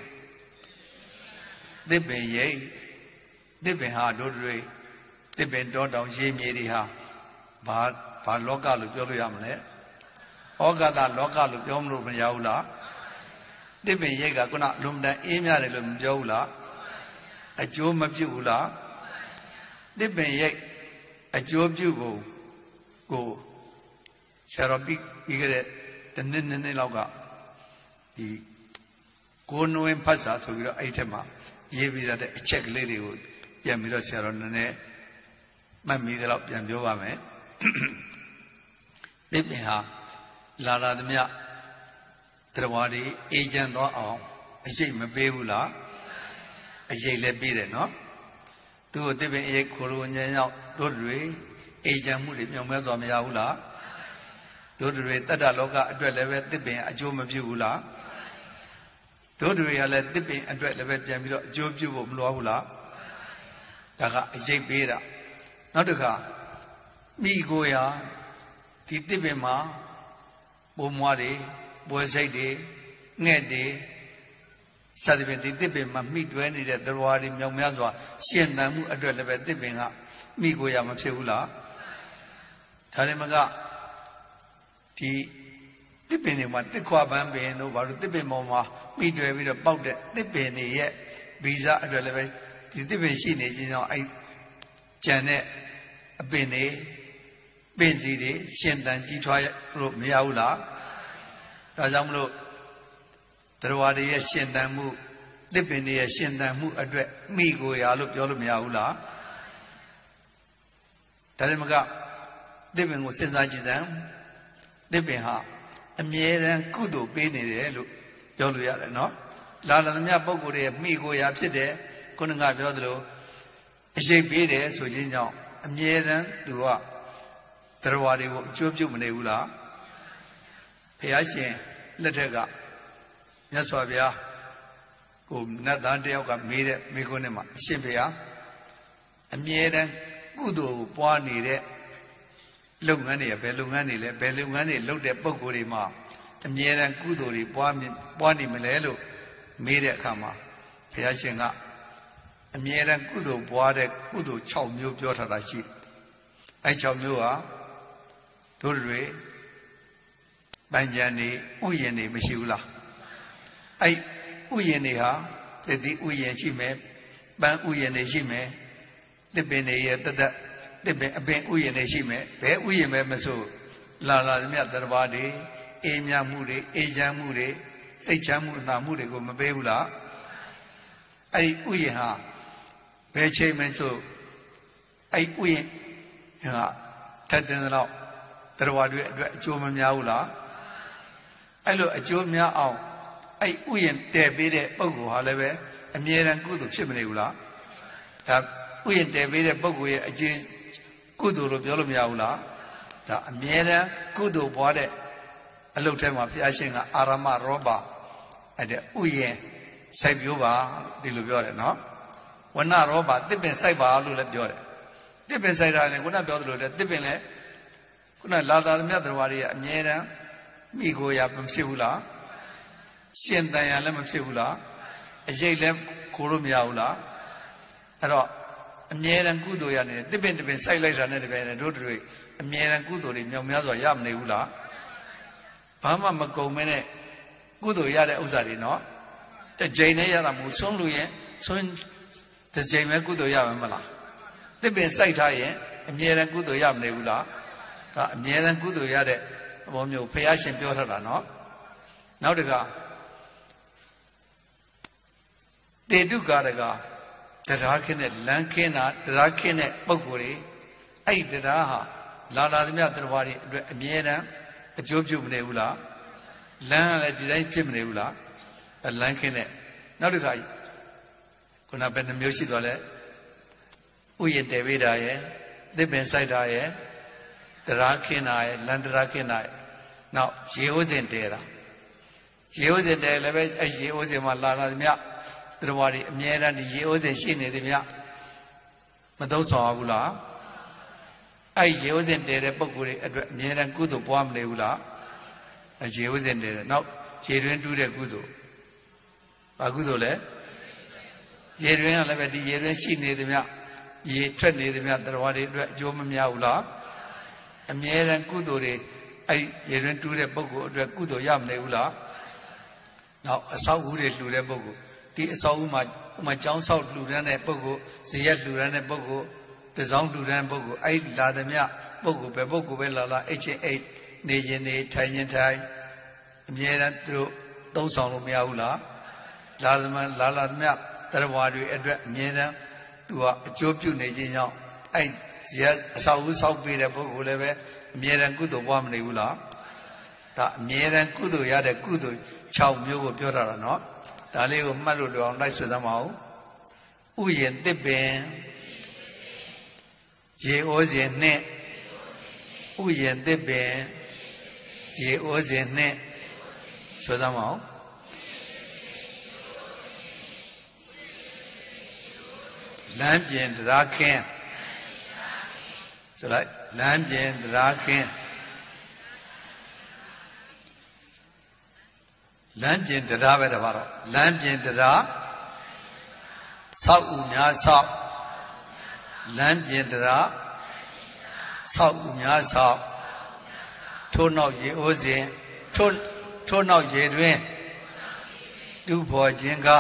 B: They be ye, they be hard dodre, they be dod down ye mediha, but local of Yoluyamle, Ogada local of Yomru Yaula, they be yega gonna lumda emiarilum jola, a jom of Jula, they be ye a job jugo. Go, Sharabi, you get it, the Ninniloga. The go no in Pasa to your itema, ye be that a check lady would, Yamiro Sharonane, Mammy the Lop Yamjovame. Let me have Lala the Mia, Trawadi, agent or a shame of Bebula, a jay lebire, no? To a divin egg, Kuru, Rodri. Ejamuri, young Mazom Yaula, Dodre Tata Loga, Dread Dipping, a Jom of Jula, Dodre let Dipping and Dread Jamilo, Job Jubum Lola, Taka, Jay Beda, Notuka, Mi Goya, Titibima, Bomwadi, Boisade, Nede, Sadiventi Dibima, Midway, the Wadi, young Mazwa, Siennamu, a Dread Dipping up, Mi Goya Mapsula. Talimaga, the တစ်ပင်တွေမှာတစ်ခွာပန်းပင်တို့ဘာလို့တစ်ပင်ပေါ်မှာမိတွေ့ပြီးတော့ပေါက်တဲ့တစ်ပင်တွေရဲ့ဗီဇအတွက်လည်းပဲဒီတစ်ပင်ရှိနေခြင်းကြောင့်အဲ့ကြံတဲ့အပင်တွေပင်စီတွေရှင်သန်ကြီးထွားလို့မရဘူးလားဒါကြောင့်မလို့တရားတွေရဲ့ရှင်သန်မှုတစ်ပင်တွေရဲ့ရှင်သန်မှုအတွက်မိကိုရာလို့ပြောလို့မရဘူးလားဒါလည်းမကတစ်ပင်ကိုစဉ်းစားကြည့်စမ်းတစ်ပင်ဟာအမြဲတမ်းကုသိုလ်ပေးနေတယ်လို့ပြောလို့ရတယ်နော်လာလာသမျှပုဂ္ဂိုလ်တွေရဲ့မိကိုရာဖြစ်တဲ့ခုနကပြောသလိုအရှိတ်ပေးတယ်ဆိုခြင်းကြောင့်အမြဲတမ်းသူကတရားတွေကိုအကျိုးပြုမနေဘူးလားဘုရားရှင်လက်ထက်ကမြတ်စွာဘုရားကိုနတ်သားတယောက်ကမေးတဲ့မေးခွန်းနဲ့မှာအရှင်ဘုရားအမြဲတမ်းကုသိုလ်ပွားနေတဲ့လုပ်ငန်းတွေဘယ်လုပ်ငန်းတွေလဲဘယ်လုပ်ငန်းတွေလုပ်တဲ့ပုံကိုယ်တွေမှာအမြဲတမ်းကုသိုလ်တွေပွားနေမလဲလို့မေးတဲ့အခါမှာဘုရားရှင်ကအမြဲတမ်းကုသိုလ်ပွားတဲ့ကုသိုလ်6မျိုးပြောထားတာရှိအဲ6မျိုးဟာတို့တွေပัญญาနေဥယျာဉ်နေမရှိဘူးလားအဲဥယျာဉ်နေဟာတတိဥယျာဉ်ရှိမယ်ပန်းဥယျာဉ်နေရှိမယ်တစ်ပင်တွေရဲ့တသက်တစ်ပင်အပင်ဥယျာဉ်နေရှိမယ်ဘယ်ဥယျာဉ်ပဲမဆိုလာလာသမျှတရားတွေအေးမြမှုတွေအေးချမ်းမှုတွေစိတ်ချမ်းမှုနာမှုတွေကိုမပေးဘူးလားအဲ့ဒီဥယျာဉ်ဟာဘယ်ချိန်မှဆိုအဲ့ဥယျာဉ်ဟာထက်တဲ့တော့တရားတွေအတွက်အကျိုးမများဘူးလားအဲ့လိုအကျိုးများအောင်အဲ့ဥယျာဉ်တည်ပေးတဲ့ပုဂ္ဂိုလ်ဟာလည်းပဲအမြဲတမ်းကုသိုလ်ဖြစ်မနေဘူးလားဒါဥယျာဉ်တည်ပေးတဲ့ပုဂ္ဂိုလ်ရဲ့အကျိုးကုသိုလ်လို့ပြောလို့မရဘူးလားဒါအမြဲတမ်းကုသိုလ်ပွားတဲ့အလုပ်ထဲမှာဘုရားရှင်ကအာရမရောပါအဲ့တဲ့ဥယျာဉ်စိုက်ပျိုးပါဒီလိုပြောတယ်နော်ဝဏရောပါတစ်ပင်စိုက်ပါလို့လည်းပြောတယ်တစ်ပင်စိုက်တာလည်းခုနပြောသလိုတဲ့တစ်ပင်လည်းခုနလာသာသမျှတရားတွေအမြဲတမ်းမိကိုရာမဖြစ်ဘူးလားရှင်တန်ရလည်းမဖြစ်ဘူးလားအရေးလည်းခိုးလို့မရဘူးလားအဲ့တော့အမြဲတမ်းကုသိုလ်ရနေတစ်ပင်တစ်ပင်စိုက်လိုက်တာနဲ့တပည့်နဲ့တို့တွေအမြဲတမ်းကုသိုလ်တွေမြောက်များစွာရမနေဘူးလားဘာမှမကုန်မနဲ့ကုသိုလ်ရတဲ့ဥစ္စာတွေနော်တစ်ကြိမ်နဲ့ရတာမဟုတ်ဆုံးလို့ရင်ဆုံးတစ်ကြိမ်ပဲကုသိုလ်ရမှာမလားတစ်ပင်စိုက်ထားရင်အမြဲတမ်းကုသိုလ်ရမနေဘူးလားဒါအမြဲတမ်းကုသိုလ်ရတဲ့ဘောမျိုးဘုရားရှင်ပြောထားတာနော်နောက်တကတေတုကာရကတရားခင်းတဲ့လမ်းခင်းတာတရားခင်းတဲ့ပုံကိုယ်တွေအဲ့ဒီတရားဟာလာလာသမျှတရားတွေအတွက်အမြဲတမ်းအကျိုးပြုမနေဘူးလားလမ်းကလည်းဒီတိုင်းဖြစ်မနေဘူးလားလမ်းခင်းတဲ့နောက်တစ်ခါခုနဘယ်နှမျိုးရှိသွားလဲဥယျာဉ်တည်ပေးတာရဲ့သစ်ပင်စိုက်တာရဲ့တရားခင်းတာရဲ့လမ်းတရားခင်းတာရဲ့နောက်ရေဥစဉ်တည်တာရေဥစဉ်တည်လည်းပဲအဲ့ရေဥစဉ်မှာလာလာသမျှတရားတွေအမြဲတမ်းဒီရေဥစဉ်ရှိနေသမျှမသုံးဆောင်ဘူးလားအဲ့ရေဥစဉ်တည်တဲ့ပုံကိုယ်တွေအတွက်အမြဲတမ်းကုသိုလ်ပွားမနေဘူးလားရေဥစဉ်တည်တယ်နောက်ရေတွင်းတူးတဲ့ကုသိုလ်ဘာကုသိုလ်လဲရေတွင်းကလည်းပဲဒီရေတွင်းရှိနေသမျှရေထွက်နေသမျှတရားတွေအတွက်အကျိုးမများဘူးလားအမြဲတမ်းကုသိုလ်တွေအဲ့ရေတွင်းတူးတဲ့ပုဂ္ဂိုလ်အတွက်ကုသိုလ်ရမနေဘူးလားနောက်အဆောက်အဦတွေလှူတဲ့ပုဂ္ဂိုလ်ဒီအဆောက်အဦမှာကျောင်းဆောက်လှူတဲ့ပုဂ္ဂိုလ်ဇေယျလှူတဲ့ပုဂ္ဂိုလ်တစောင်းလှူတဲ့ပုဂ္ဂိုလ်အဲ့လာသမျှပုဂ္ဂိုလ်ပဲပုဂ္ဂိုလ်ပဲလာလာအိတ်ချင်းအိတ်နေရင်နေထိုင်ရင်ထိုင်အမြဲတမ်းသူတို့သုံးဆောင်လို့မရဘူးလားလာသမျှတရားတွေအတွက်အမြဲတမ်းသူကအကျိုးပြုနေခြင်းကြောင့်အဲ့ဇေယျအဆောက်အဦဆောက်ပေးတဲ့ပုဂ္ဂိုလ်လည်းပဲအမြဲတမ်းကုသိုလ်ပွားမနေဘူးလားဒါအမြဲတမ်းကုသိုလ်ရတဲ့ကုသိုလ်6မျိုးကိုပြောထားတာနော်ဒါလေးကိုမှတ်လို့တော့လိုက်ဆွေးသမ်းပါဦးဥယျာဉ်တစ်ပင်ရေဩဇဉ်နှင့်ဥယျာဉ်တစ်ပင်ရေဩဇဉ်နှင့်ဆွေးသမ်းပါဦးလမ်းပြင်တရားခင်းဆိုလိုက်လမ်းပြင်တရားခင်းလမ်းပြင်တရားပဲတပါတော့လမ်းပြင်တရားဆောက်ဥများဆောက်လမ်းပြင်တရားဆောက်ဥများဆောက်ထို့နောက်ရေဩဇဉ်ထို့နောက်ရေတွင်တူဖော်ခြင်းက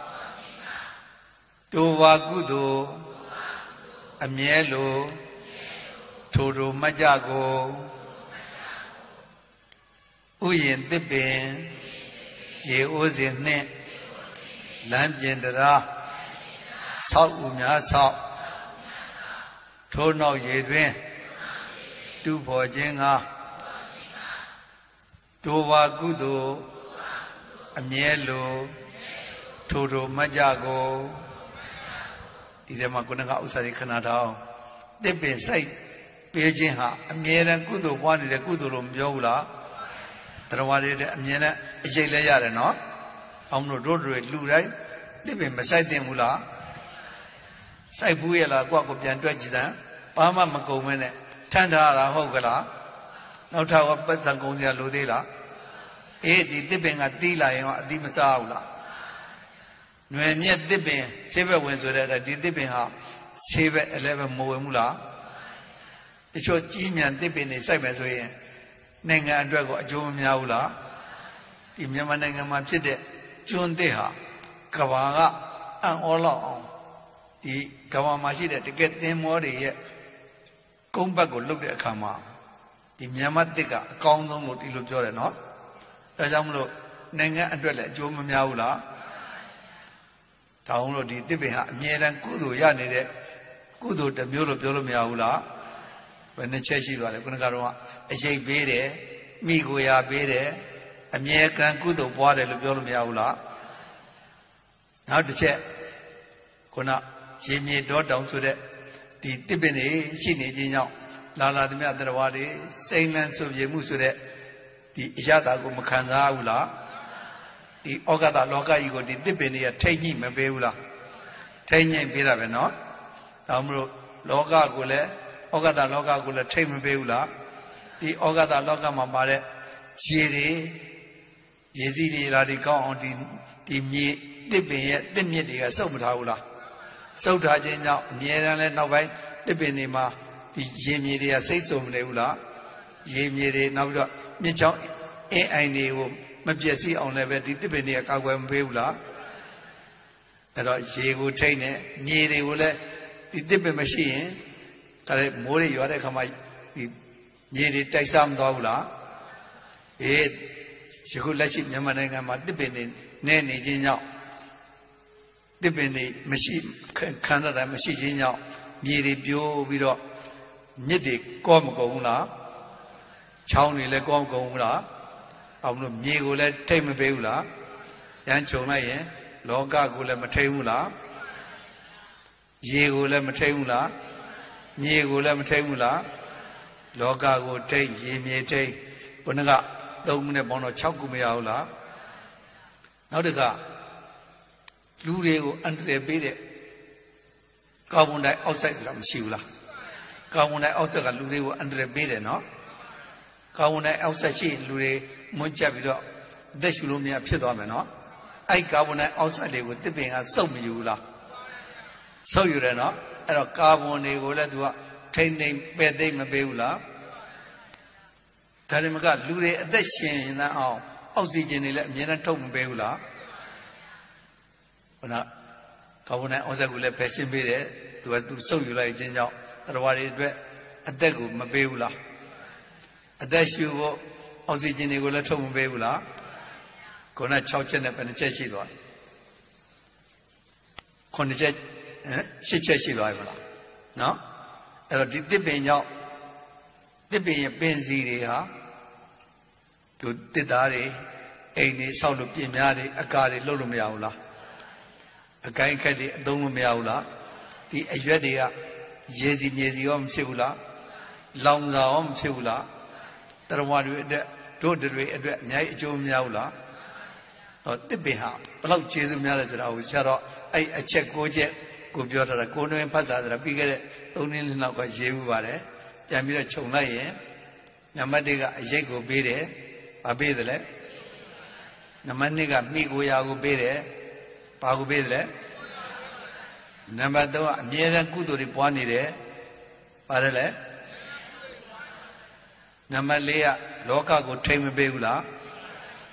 B: တိုဝါကုသိုလ်အမြဲလိုထိုမှတ်ကြကိုဥယျာဉ်သစ်ပင်ရေအိုးစဉ်နှင့်လမ်းပြင်တရားဆောက်ဥများဆောက်ထို့နောက်ရေတွင်တူဖော်ခြင်းကတိုဝါကုသိုလ်အမြဲလိုထိုမှတ်ကြကိုဒီထဲမှာခုနကဥစ္စာတွေခဏထောင်းသစ်ပင်စိုက်ပေးခြင်းဟာအမြဲတမ်းကုသိုလ်ပွားနေတဲ့ကုသိုလ်လို့မပြောဘူးလားတရားဝါတွေတဲ့အမြဲတမ်းအကျိတ်လဲရတယ်နော်အောင်မလို့တို့တွေလူတိုင်းသစ်ပင်မစိုက်သင့်ဘူးလားစိုက်ဘူးရဲ့လားကိုယ့်ကိုပြန်တွက်ကြည့်တယ်ဘာမှမကုန်မဲနဲ့ထမ်းထားတာဟုတ်ကလားနောက်ထပ်ပတ်စံကုန်စရာလိုသေးလားအေးဒီသစ်ပင်ကတီးလာရင်အသီးမစားဘူးလားຫນွယ်မြက်သစ်ပင်ဆေးဘက်ဝင်ဆိုတဲ့ဒီသစ်ပင်ဟာဆေးဘက်အလည်းပဲမဝင်ဘူးလားတချို့ကြီးမြန်သစ်ပင်တွေစိုက်မယ်ဆိုရင်နိုင်ငံအတွက်ကိုအကျိုးမများဘူးလားဒီမြန်မာနိုင်ငံမှာဖြစ်တဲ့ကျွန်းသစ်ဟာကဘာကအံ့ဩလောက်အောင်ဒီကဘာမှာရှိတဲ့တကယ်သင်္ဘောတွေရဲ့ကုန်းဘက်ကိုလှုပ်တဲ့အခါမှာဒီမြန်မာသစ်ကအကောင်းဆုံးလို့ဒီလိုပြောတယ်နော်ဒါကြောင့်မလို့နိုင်ငံအတွက်လည်းအကျိုးမများဘူးလားဒါအောင်လို့ဒီသစ်ပင်ဟာအမြဲတမ်းကုသိုလ်ရနေတဲ့ကုသိုလ်တစ်မျိုးလို့ပြောလို့မရဘူးလားဘယ်နှချက်ရှိသွားလဲခုနကတော့အရေးပေးတယ်မိကိုရာပေးတယ်အမြဲတမ်းကုသိုလ်ပွားတယ်လို့ပြောလို့မရဘူးလားနောက်တစ်ချက်ခုနရေမြေတောတောင်ဆိုတဲ့ဒီတစ်ပင်တွေရှိနေခြင်းကြောင့်လာသမျှတရားဝါတွေစိတ်လန်းဆိုပြေမှုဆိုတဲ့ဒီအရသာကိုမခံစားဘူးလားဒီဩဃတလောကကြီးကိုဒီတစ်ပင်တွေကထိတ်ညှိမပေးဘူးလားထိတ်ညှိပေးတာပဲနော်ဒါမှမဟုတ်လောကကိုလည်းဩဃတလောကကိုလည်းထိတ်မပေးဘူးလားဒီဩဃတလောကမှာပါတဲ့ရေတွေရေစီးတွေလာဒီကောင်းအောင်ဒီမြေတစ်ပင်ရဲ့တစ်မြစ်တွေကစုပ်မထားဘူးလားစုပ်ထားခြင်းကြောင့်အမြဲတမ်းလဲနောက်ပိုင်းတစ်ပင်တွေမှာဒီရေမြေတွေကစိတ်စုံမနေဘူးလားရေမြေတွေနောက်ပြီးတော့မြစ်ချောင်းအင်းအိုင်တွေကိုမပြည့်စည်အောင်လည်းပဲဒီတစ်ပင်တွေကကာကွယ်မပေးဘူးလားအဲ့တော့ရေကိုထိတ်နေမြေတွေကိုလည်းဒီတစ်ပင်မရှိရင်ဒါလည်းမိုးတွေရွာတဲ့ခါမှာဒီမြေတွေတိုက်စားမသွားဘူးလားအေးဒီခုလက်ရှိမြန်မာနိုင်ငံမှာတစ်ပင်တွေနဲနေခြင်းကြောင့်တစ်ပင်တွေမရှိခံရတာမရှိခြင်းကြောင့်မြေတွေပြိုးပြီးတော့မြစ်တွေကောမကုန်ဘူးလားချောင်းတွေလည်းကောမကုန်ဘူးလားအောင်လို့မြေကိုလည်းထိတ်မပေးဘူးလားရမ်းခြုံလိုက်ရင်လောကကိုလည်းမထိတ်ဘူးလားရေကိုလည်းမထိတ်ဘူးလားမြေကိုလည်းမထိတ်ဘူးလားလောကကိုထိတ်ရေမြေထိတ်ခုနက3မိနစ်ပေါင်းတော့6ခုမရဘူးလားနောက်တစ်ခါလူတွေကိုအန္တရာယ်ပေးတဲ့ကာဗွန်ဒိုင်အောက်ဆိုက်ဆိုတာမရှိဘူးလားကာဗွန်ဒိုင်အောက်ဆိုက်ကလူတွေကိုအန္တရာယ်ပေးတယ်နော်ကာဗွန်ဒိုင်အောက်ဆိုက်ရှိလူတွေမွန်းကျက်ပြီးတော့အသက်ရှူလို့မရဖြစ်သွားမယ်နော်အဲ့ကာဗွန်ဒိုင်အောက်ဆိုက်တွေကိုတစ်ပင်ကစုပ်မယူဘူးလားစုပ်ယူတယ်နော်အဲ့တော့ကာဗွန်တွေကိုလည်းသူကထိမ့်သိမ့်ပဲ့သိမ့်မပေးဘူးလားဒါတွေမကလူတွေအသက်ရှင်နေအောင်အောက်ဆီဂျင်တွေလည်းအမြဲတမ်းထုတ်မပေးဘူးလားခုနကာဗွန်ဒိုင်အောက်ဆိုက်ကိုလည်းဖယ်ရှင်းပေးတယ်သူကသူစုပ်ယူလိုက်ခြင်းကြောင့်တရားဝါတွေအတွက်အသက်ကိုမပေးဘူးလားအသက်ရှူဖို့အောက်ဆီဂျင်တွေကိုလည်းထုတ်မပေးဘူးလားခုန6ချက်နဲ့ဘယ်နှချက်ရှိသွားလဲ9ချက်10ချက်ရှိသွားပြီမလားနော်အဲ့တော့ဒီတစ်ပင်ကြောင့်တစ်ပင်ရဲ့ပင်စီတွေဟာသူတစ်သားတွေအိမ်တွေဆောက်လို့ပြင်များတွေအကာတွေလှုပ်လို့မရဘူးလားအကိုင်းခက်တွေအသုံးလို့မရဘူးလားဒီအရွက်တွေကရေစီမြေစီရောမဖြစ်ဘူးလားလောင်စာရောမဖြစ်ဘူးလားတရားဝါတွေအတွက်တို့တွေအတွက်အများကြီးအကျိုးမများဘူးလားတော့တစ်ပင်ဟာဘလောက်ကျေးဇူးများလဲဆိုတာကိုဆရာတော့အဲ့အချက်6ချက်ကိုပြောထားတာကိုတွင်ဖတ်တာဆိုတာပြီးခဲ့တဲ့3နှစ်လောက်ကရေးဥပါတယ်ပြန်ပြီးတော့ခြုံလိုက်ရင်နံပါတ်1ကအရိတ်ကိုပေးတယ်ဘာပေးသလဲနံပါတ်2ကမိကိုရာကိုပေးတယ်ဘာကိုပေးသလဲနံပါတ်3ကအမြဲတမ်းကုသိုလ်တွေပွားနေတယ်ပါတယ်လေနံပါတ်4ကလောကကိုထိမ့်မပေးဘူးလား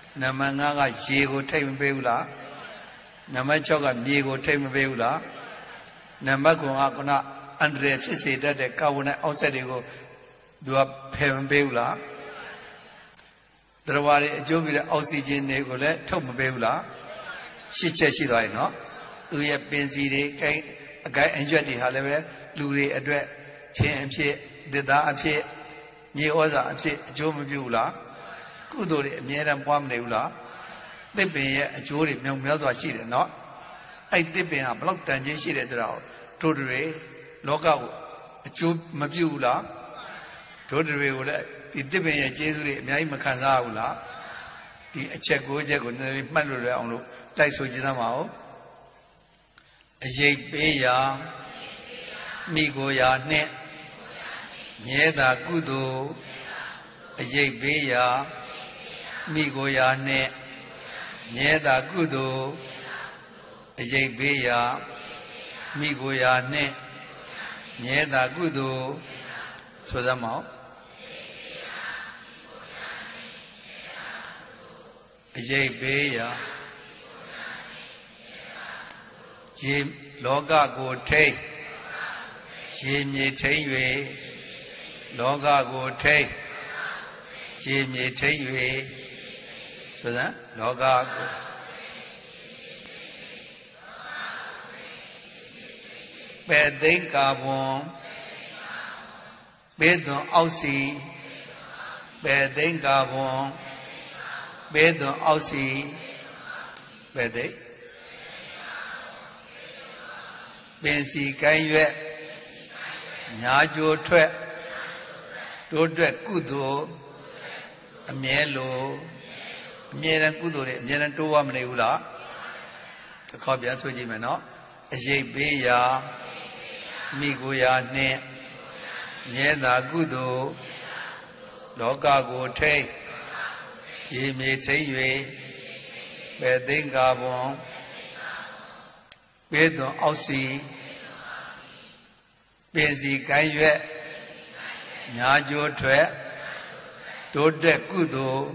B: Namanga Jego Time Beula Namachoga Diego Time Beula Namagunakuna Andre Fisi that the Kawana outside go do up Pem Beula Drawari Jovi oxygen negole Tom Beula She says I know do you have Benzi a guy enjoyed the Haleve Luri address TMC the Damche Ni Oza Jom Bula Kudori Miram Pam Neula they be a jury young Melva cheated not I dip in a block dungeon sheet as well Totally Logout a Jub Mabula Totally the dipping a Jesuit Maimakanzaula the Chego Jago Malura on Taiso Jinamao a Jake Beya Migoya Net Yeda Kudo a Jake Beya Migoya Net Yeda Kudo a Jake Beya Migoya Net Yeda Kudo so the mouth a Jake Beya Jim Loga go take Jim ye take Loga go take Jim ye take so that Loga go Bedin Gabon Bedon Aussie Bedin Gabon Bedon Aussie Bedin Bensi Kayue Najo Twe Dodre Kudo Amielo Mieran Kudo, Mieran Tua Meula, the Cobia to Jimeno, a Jay Beya, Migoya Ne, Yeda Gudo, Loga go take, ye may take you, Bedin Gabon, Bedon Aussie, Benzi Kayue, Najo Twe, Dodre Kudo,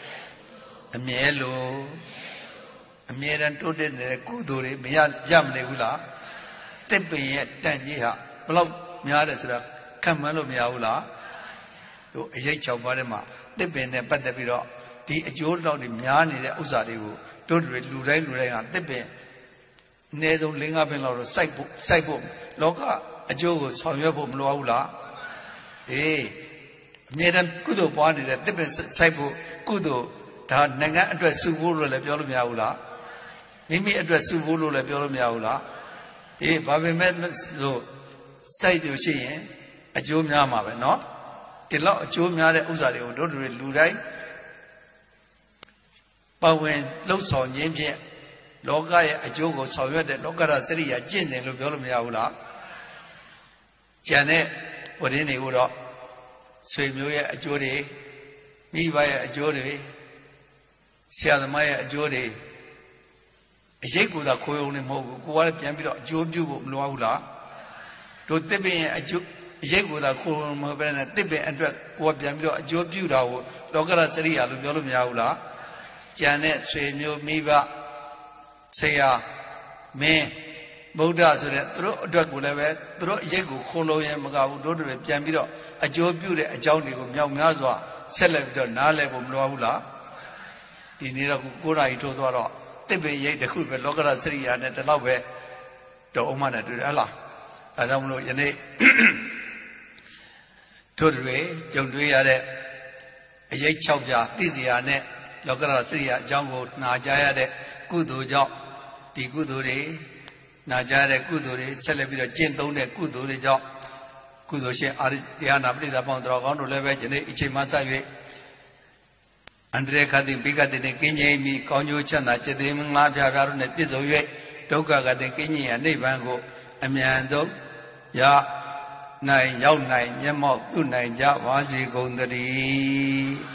B: Amielo Amiran told the Kuduri, Yam Negula, Tepe yet Tanjiha, Block Miadasra, Kamalo Miaula, Yacha Barema, the Bene Patapiro, the Ajol of the Miani, the Uzadigo, don't read Luray and Tepe, Nedo Linga Belo, Saibo, Loka, Ajogo, Sawyabo, Loaula, eh, Nedam Kudo Body, the Tepe Saibo, Kudo. Nanga address Subulu le Piolomiaula. Mimi address Subulu le Piolomiaula. Eh, Babi Medlo Side you see, a Jumyama, no? The law Jumya Uzari, don't read Lurai. But when Loson Yemje, Logai, a Jogo, Sawyer, the Logara Seria, Jin, and Piolomiaula. Janet, what in a wood up. Swim you a Jody, me by a Jody. Sia Maya Jody a Jacob that coil in Mogu, Piambito, Jobu, Loaula. To Tibi a Jacob that coil in Mobile, Tibi and what Piambito, Jobu, Logara Seria, Lugolomiaula, Janet, Swim, Miva, Saya, Me, Boda, so that through Draguleve, through Jacob, Holo and Magau, Dodo, Piambito, a Jobu, a Johnny, Yamazwa, Celebrate, Nale, Loaula. The Nira Kura to Doro, they be yet the Kuba Logara Sri and the Love, the Omana to Allah. I don't know your name. Todre, John Duyade, a Yay Chowja, Tiziane, Logara Sri, Jango, Najaya, Kudu Job, the Kuduri, Najare Kuduri, celebrate Gentone Kuduri Job, Kudoshe, Ariana Blida Pondragon, Levage, Ichimasavi. Andre Kadi Bika de Kenya, me, Conyo Chana, Chedrim, Mafia, Varon, Pizoe, Toka de Kenya, and Nevango, Amiando, Ya, Nine, Yaw Nine, Yamo, 2 9, Ya, Wazi, Gondari.